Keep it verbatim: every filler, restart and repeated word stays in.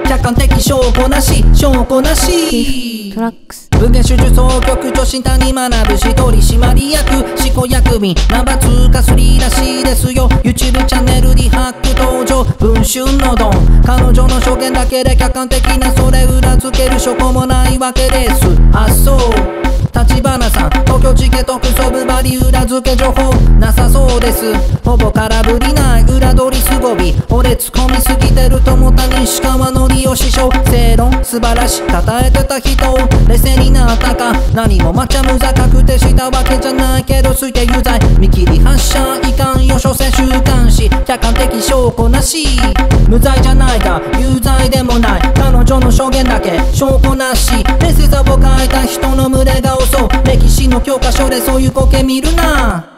客観的証拠なし証拠なしトラックス文芸手術総局長新谷学ぶし取締役執行役員ナンバーツーかスリーらしいですよ YouTube チャンネルにハック登場文春のドン彼女の証言だけで客観的なそれ裏付ける証拠もないわけですあそう立花さん東京地検特捜部バリ裏付け情報なさそうですほぼ空振りない裏取りすごび俺突っ込みすぎてると思った西川のりを師匠正論素晴らし称えてた人冷静になったか何もまちゃむざ確定したわけじゃないけど推定有罪見切り発車いかんよ所詮週刊誌客観的証拠なし無罪じゃないか有罪でもない彼女の証言だけ証拠なし冷静さを変えた人の群れが襲う歴史の教科書でそういう光景見るな